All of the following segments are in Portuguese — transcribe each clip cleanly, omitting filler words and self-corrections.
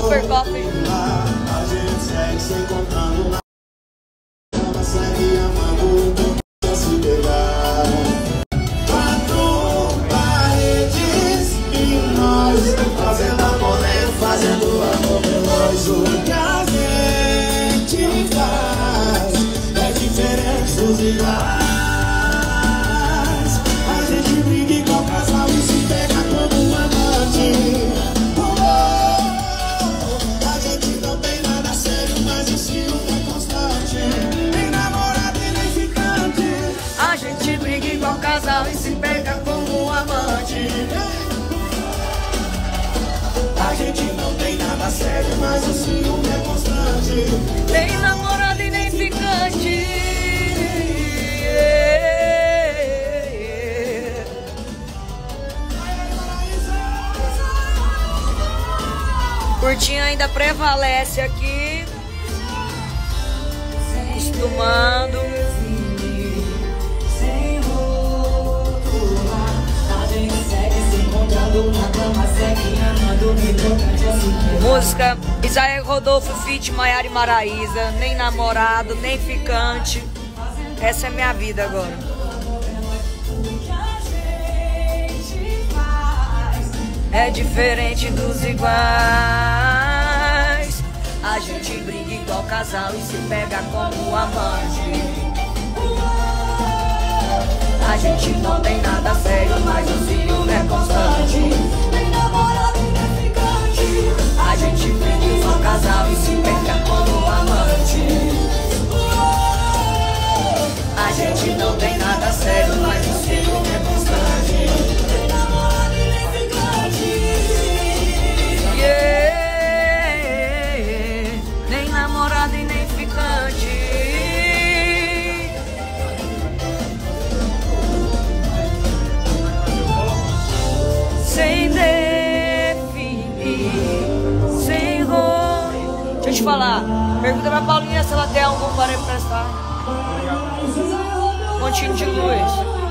Super Coffee. A gente segue se encontrando na cama, segue amando, quer se pegar. Quatro paredes e nós fazendo amor, fazendo amor veloz. O que a gente faz é diferente dos iguais. A gente briga igual casal e se pega como um amante. A gente não tem nada sério, mas o ciúme é constante. Nem namorado e nem ficante. A gente briga igual casal e se pega como um amante. A gente não tem nada sério, mas o ciúme é constante. Nem namorado e nem ficante. Curtinho ainda prevalece aqui. Acostumando. Música Isaías Rodolfo feat Maiara e Maraísa. Nem namorado, nem ficante. Essa é minha vida agora. É diferente dos iguais. A gente briga igual casal e se pega como amante. A gente não tem nada sério, mas o ciúme é constante. Nem namorado nem ficante. A gente briga igual casal e se pega como amante. A gente não tem nada sério, mas o ciúme é constante. Nem namorado nem ficante. Yeah. Nem namorado e nem ficante. Sem definir, sem ruim. Deixa eu te falar. Pergunta pra Paulinha se ela tem algum para emprestar. Pontinho de luz.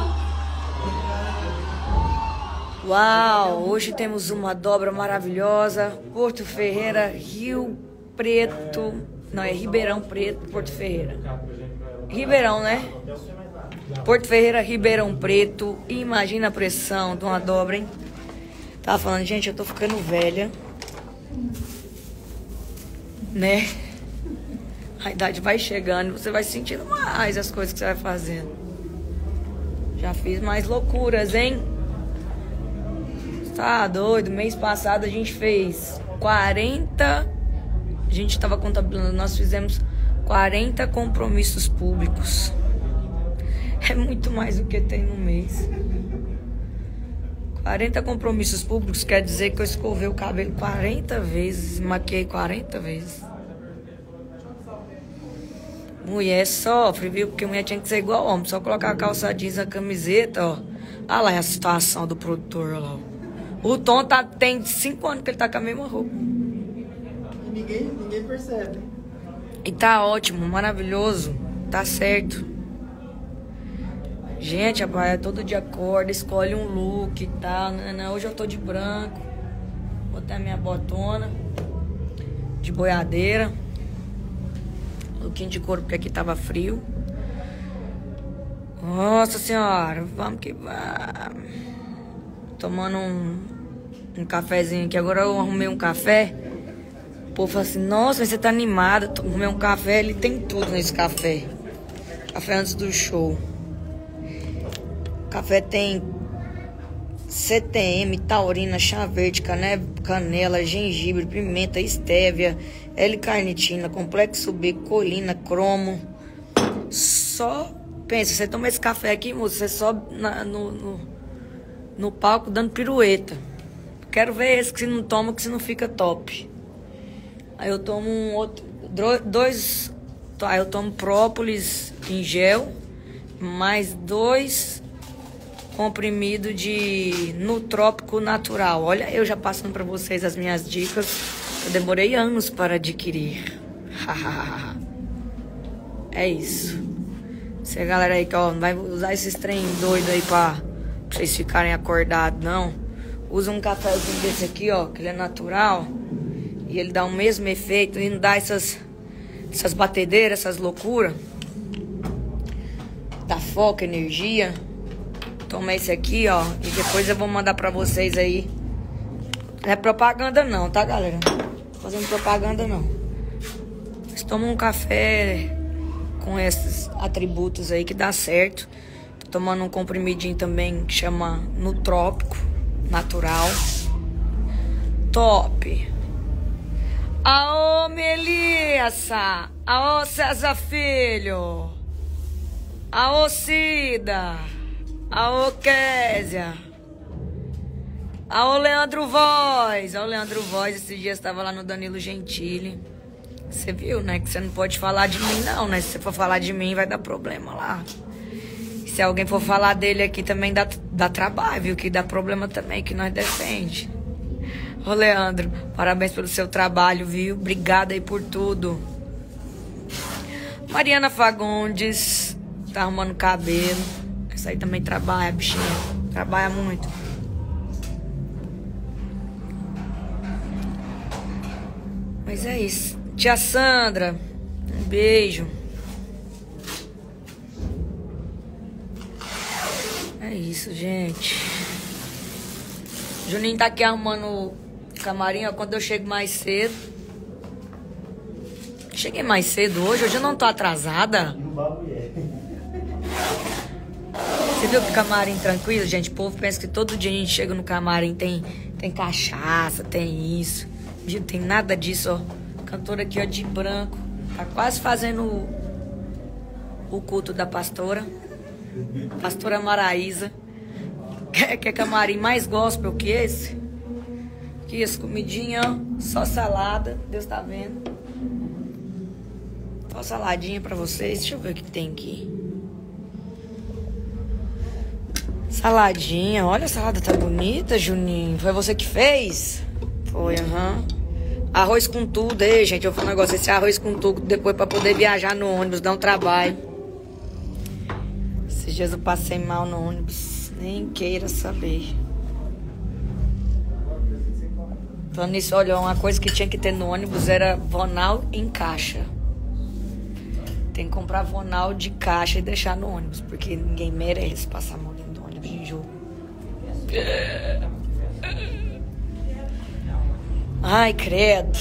Uau, hoje temos uma dobra maravilhosa. Porto Ferreira, Rio Preto. Não, é Ribeirão Preto, Porto Ferreira. Ribeirão, né? Porto Ferreira, Ribeirão Preto. Imagina a pressão de uma dobra, hein? Tava falando, gente, eu tô ficando velha. Né? A idade vai chegando, você vai sentindo mais as coisas que você vai fazendo. Já fiz mais loucuras, hein? Tá doido? Mês passado a gente fez 40... A gente tava contabilizando, nós fizemos 40 compromissos públicos. É muito mais do que tem no mês. 40 compromissos públicos quer dizer que eu escovei o cabelo 40 vezes, maquiei 40 vezes. Mulher sofre, viu? Porque mulher tinha que ser igual homem, só colocar a calça jeans, a camiseta, ó. Olha lá a situação do produtor, ó. O Tom tem 5 anos que ele tá com a mesma roupa. Ninguém percebe. E tá ótimo, maravilhoso, tá certo. Gente, rapaz, todo dia acorda, escolhe um look e tal, né? Hoje eu tô de branco. Botei a minha botona de boiadeira. Lookinho de couro porque aqui tava frio. Nossa senhora, vamos que vamos. Tomando um cafezinho aqui. Agora eu arrumei um café. O povo fala assim, nossa, você tá animada. Arrumei um café, ele tem tudo nesse café. Café antes do show. Café tem CTM, taurina, chá verde, canela, gengibre, pimenta, estévia, L-carnitina, complexo B, colina, cromo. Só pensa, você toma esse café aqui, moço, você sobe no palco dando pirueta. Quero ver esse que você não toma, que você não fica top. Aí eu tomo um outro, aí eu tomo própolis em gel, mais 2 comprimido de Nutrópico Natural. Olha, eu já passando para vocês as minhas dicas. Eu demorei anos para adquirir. É isso. Se a galera aí que ó, não vai usar esses trem doido aí pra vocês ficarem acordados, não. Usa um cafezinho desse aqui, ó, que ele é natural. E ele dá o mesmo efeito e não dá essas batedeiras, essas loucuras. Dá foco, energia. Toma esse aqui, ó. E depois eu vou mandar pra vocês aí. Não é propaganda não, tá, galera? Não tô fazendo propaganda não. Vocês tomam um café com esses atributos aí que dá certo. Tô tomando um comprimidinho também que chama Nutrópico Natural. Top! Aô, Melissa! Aô, César Filho! Aô, Cida! Aô, Késia! Aô, Leandro Voz! Aô, Leandro Voz, esses dias estava lá no Danilo Gentili. Você viu, né? Que você não pode falar de mim, não, né? Se você for falar de mim, vai dar problema lá. E se alguém for falar dele aqui, também dá trabalho, viu? Que dá problema também, que nós defende. Ô, Leandro, parabéns pelo seu trabalho, viu? Obrigada aí por tudo. Mariana Fagundes, tá arrumando cabelo. Essa aí também trabalha, bichinha. Trabalha muito. Mas é isso. Tia Sandra, um beijo. É isso, gente. Juninho tá aqui arrumando o camarim, ó. Quando eu chego mais cedo. Cheguei mais cedo hoje eu não tô atrasada. Você viu que camarim tranquilo, gente? O povo pensa que todo dia a gente chega no camarim, tem cachaça, tem isso. Não tem nada disso, ó. Cantora aqui, ó, de branco. Tá quase fazendo o culto da pastora. Pastora Maraísa. Que é camarim mais gospel que esse. Que esse comidinha, ó. Só salada. Deus tá vendo. Só saladinha pra vocês. Deixa eu ver o que tem aqui. Saladinha. Olha, a salada tá bonita, Juninho. Foi você que fez? Foi, aham. Arroz com tudo, aí, gente. Eu vou falar um negócio. Esse arroz com tudo depois pra poder viajar no ônibus, dá um trabalho. Esses dias eu passei mal no ônibus. Nem queira saber. Falando nisso, olha, uma coisa que tinha que ter no ônibus era Vonal em caixa. Tem que comprar Vonal de caixa e deixar no ônibus, porque ninguém merece passar mal dentro do ônibus de jogo. Ai, credo.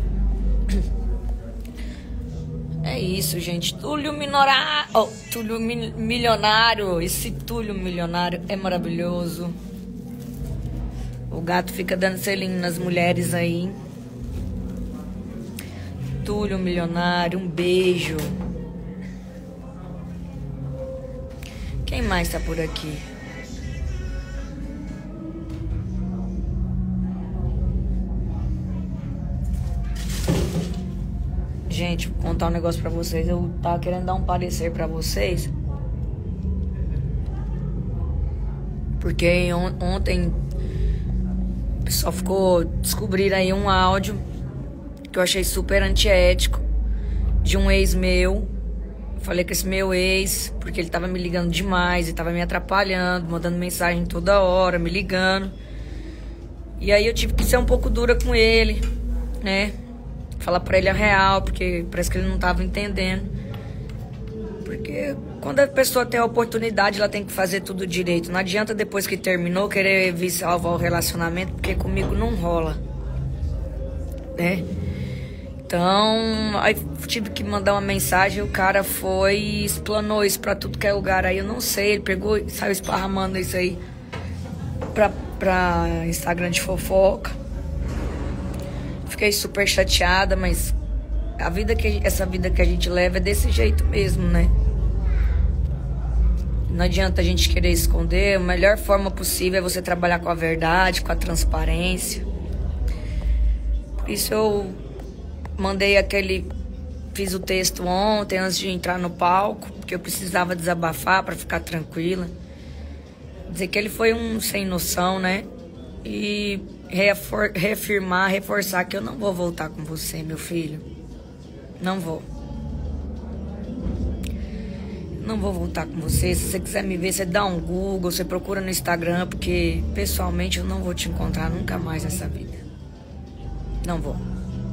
É isso, gente. Túlio Minorário. Oh, Túlio Milionário. Esse Túlio Milionário é maravilhoso. O gato fica dando selinho nas mulheres aí. Túlio Milionário, um beijo. Quem mais tá por aqui? Gente, vou contar um negócio pra vocês. Eu tava querendo dar um parecer pra vocês. Porque ontem o pessoal descobrindo aí um áudio que eu achei super antiético de um ex meu. Falei com esse meu ex, porque ele tava me ligando demais, ele tava me atrapalhando, mandando mensagem toda hora, me ligando. E aí eu tive que ser um pouco dura com ele, né? Falar pra ele a real, porque parece que ele não tava entendendo. Porque quando a pessoa tem a oportunidade, ela tem que fazer tudo direito. Não adianta depois que terminou querer vir salvar o relacionamento, porque comigo não rola, né? Então, aí tive que mandar uma mensagem, o cara foi e explanou isso pra tudo que é lugar. Aí eu não sei, ele pegou e saiu esparramando isso aí pra Instagram de fofoca. Fiquei super chateada, mas essa vida que a gente leva é desse jeito mesmo, né? Não adianta a gente querer esconder. A melhor forma possível é você trabalhar com a verdade, com a transparência. Por isso eu fiz o texto ontem antes de entrar no palco, porque eu precisava desabafar para ficar tranquila. Dizer que ele foi um sem noção, né? E reforçar que eu não vou voltar com você, meu filho. Não vou. Não vou voltar com você. Se você quiser me ver, você dá um Google, você procura no Instagram, porque pessoalmente eu não vou te encontrar nunca mais nessa vida. Não vou.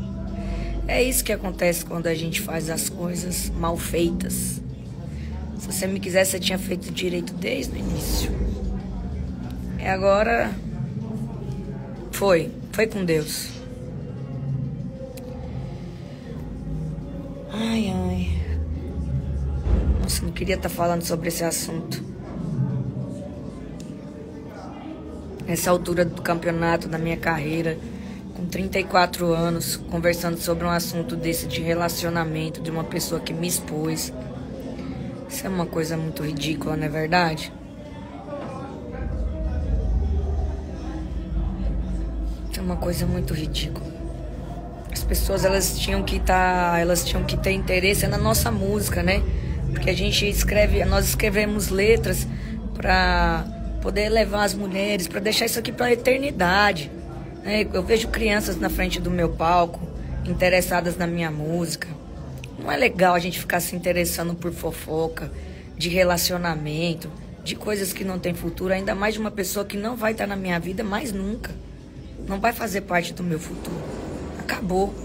É isso que acontece quando a gente faz as coisas mal feitas. Se você me quisesse, você tinha feito direito desde o início. E agora... Foi com Deus. Ai, ai. Nossa, não queria estar falando sobre esse assunto. Nessa altura do campeonato, da minha carreira, com 34 anos, conversando sobre um assunto desse de relacionamento, de uma pessoa que me expôs. Isso é uma coisa muito ridícula, não é verdade? Isso é uma coisa muito ridícula. As pessoas, elas tinham que ter interesse na nossa música, né? Porque nós escrevemos letras para poder levar as mulheres, para deixar isso aqui para a eternidade. Né? Eu vejo crianças na frente do meu palco, interessadas na minha música. Não é legal a gente ficar se interessando por fofoca, de relacionamento, de coisas que não tem futuro, ainda mais de uma pessoa que não vai estar na minha vida mais nunca. Não vai fazer parte do meu futuro. Acabou.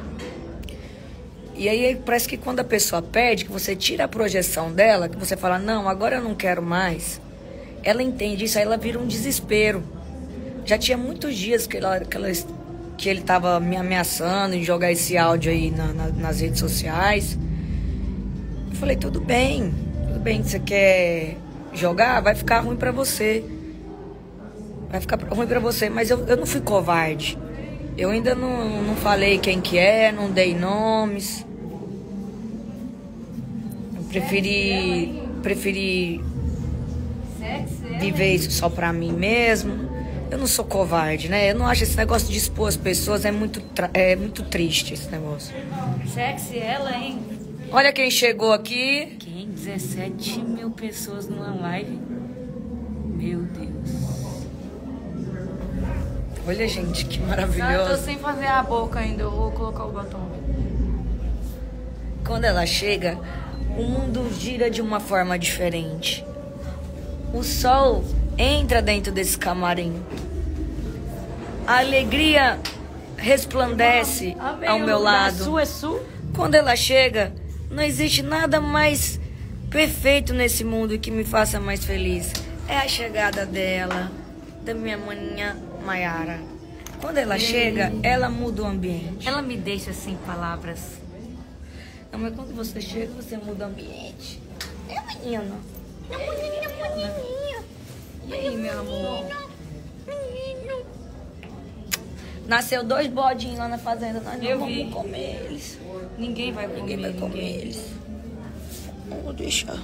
E aí parece que quando a pessoa perde, que você tira a projeção dela, que você fala, não, agora eu não quero mais. Ela entende isso, aí ela vira um desespero. Já tinha muitos dias que ele estava me ameaçando em jogar esse áudio aí nas redes sociais. Eu falei, tudo bem que você quer jogar, vai ficar ruim pra você. Vai ficar ruim pra você, mas eu não fui covarde. Eu ainda não falei quem que é, não dei nomes. Eu preferi viver isso só pra mim mesmo. Eu não sou covarde, né? Eu não acho esse negócio de expor as pessoas, é muito triste esse negócio. Sexy ela, hein? Olha quem chegou aqui. Quem? 17 mil pessoas numa live. Meu Deus. Olha, gente, que Não, eu tô maravilhoso. sem fazer a boca ainda, eu vou colocar o batom. Quando ela chega, o mundo gira de uma forma diferente. O sol entra dentro desse camarim. A alegria resplandece ao meu lado. Sul é sul? Quando ela chega, não existe nada mais perfeito nesse mundo que me faça mais feliz. É a chegada dela, da minha maninha Maiara. Quando ela chega, ela muda o ambiente. Ela me deixa sem palavras. Não, mas quando você chega, você muda o ambiente. É menina. É menininha. E aí, meu amor? Menino. Nasceu 2 bodinhos lá na fazenda. Nós não Eu vamos vi. comer eles. Ninguém vai comer. Ninguém vai comer eles. Vou deixar.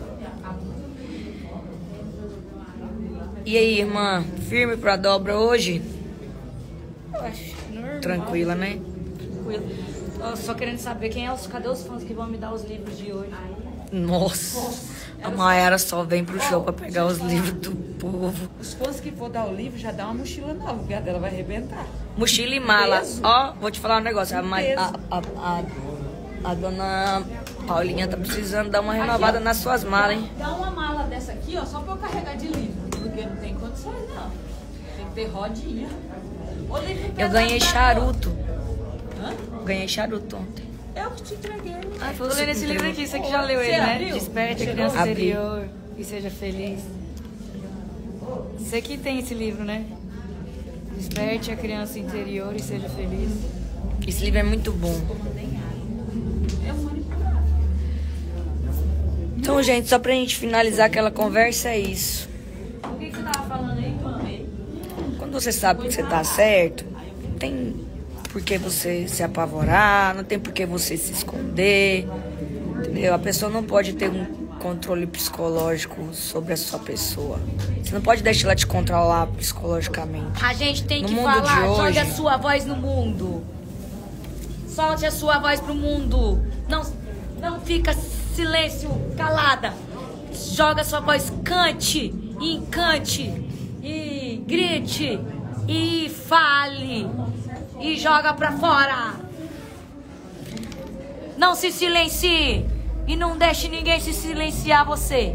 E aí, irmã? Firme pra dobra hoje? Eu acho normal. Tranquila, né? Tranquilo. Tô só querendo saber cadê os fãs que vão me dar os livros de hoje. Nossa. A Maiara só vem pro show pra pegar os livros do povo. Os fãs que for dar o livro já dá uma mochila nova, porque a dela vai arrebentar. Mochila e mala. Peso. Ó, vou te falar um negócio. Peso. A dona Paulinha tá precisando dar uma renovada nas suas malas, hein? Dá uma mala dessa aqui, ó, só pra eu carregar de livro, porque não tem condições, não. Tem que ter rodinha. O livro Eu pesado ganhei pra charuto. Hã? Ganhei charuto ontem. Eu que te entreguei. Ah, Tô lendo esse livro aqui, você que já leu Você ele, né? abriu? Desperte a Chegou? criança Abri. interior e seja feliz. Você que tem esse livro, né? Desperte a criança interior e seja feliz. Esse livro é muito bom. Então, gente, só pra gente finalizar aquela conversa, é isso. O que você tava falando aí, mãe? Quando você sabe que você tá certo, não tem por que você se apavorar, não tem por que você se esconder, entendeu? A pessoa não pode ter um controle psicológico sobre a sua pessoa. Você não pode deixar ela te controlar psicologicamente. A gente tem No que mundo falar, de hoje- jogue a sua voz no mundo. Solte a sua voz pro mundo. Não fica silêncio, calada. Joga a sua voz, cante e encante e grite e fale e joga pra fora. Não se silencie e não deixe ninguém se silenciar você.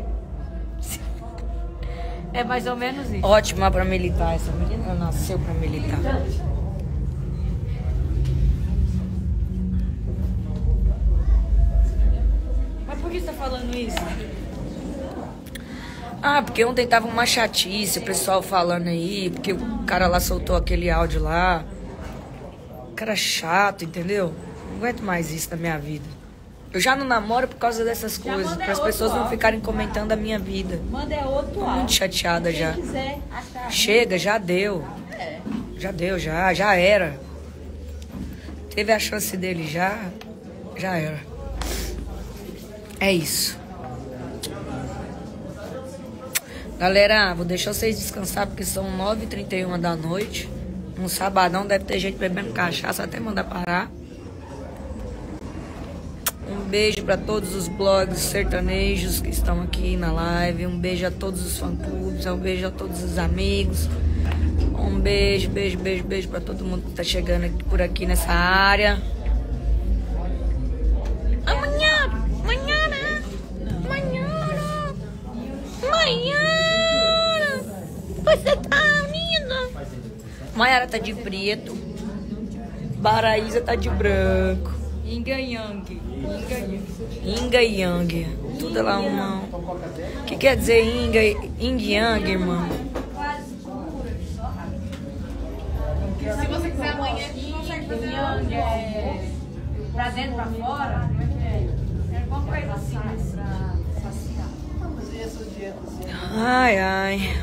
É mais ou menos isso. Ótima pra militar, essa menina nasceu pra militar. você tá falando isso? Ah, porque ontem tava uma chatice, o pessoal falando aí, porque o cara lá soltou aquele áudio lá. Cara chato, entendeu? Não aguento mais isso na minha vida. Eu já não namoro por causa dessas coisas, para as pessoas não ficarem comentando a minha vida. Manda é outro Tô áudio. muito chateada já. Quem quiser achar. Chega, já deu. Já deu, já era. Teve a chance dele já era. É isso. Galera, vou deixar vocês descansar porque são 9h31 da noite. Um sabadão deve ter gente bebendo cachaça até mandar parar. Um beijo para todos os blogs sertanejos que estão aqui na live. Um beijo a todos os fã-clubes. Um beijo a todos os amigos. Um beijo para todo mundo que tá chegando aqui, por aqui nessa área. Amanhã. Você tá linda. Maiara tá de preto. Baraísa tá de branco. Inga Yang. Inga Yang. Tudo lá uma. O que quer dizer Yin Yang, irmão? Se você quiser amanhã, a gente consegue fazer Pra dentro, pra fora? É alguma coisa assim, pra saciar. Ai.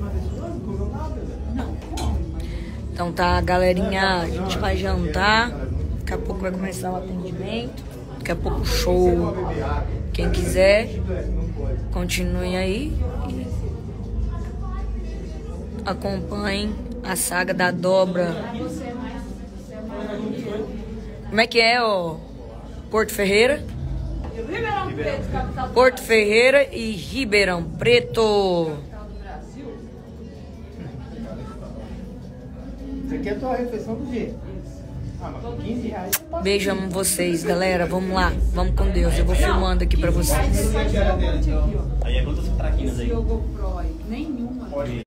Então tá, galerinha, a gente vai jantar. Daqui a pouco vai começar o atendimento. Daqui a pouco o show. Quem quiser, continue aí. Acompanhem a saga da dobra. Como é que é, ó? Porto Ferreira? Porto Ferreira e Ribeirão Preto. Isso aqui é a tua refeição do dia. Ah, mas com 15 reais. Beijo, amo vocês, galera. Vamos lá, vamos com Deus. Eu vou filmando aqui pra vocês. Aí é quantas traquinas aí? GoPro aí. Nenhuma.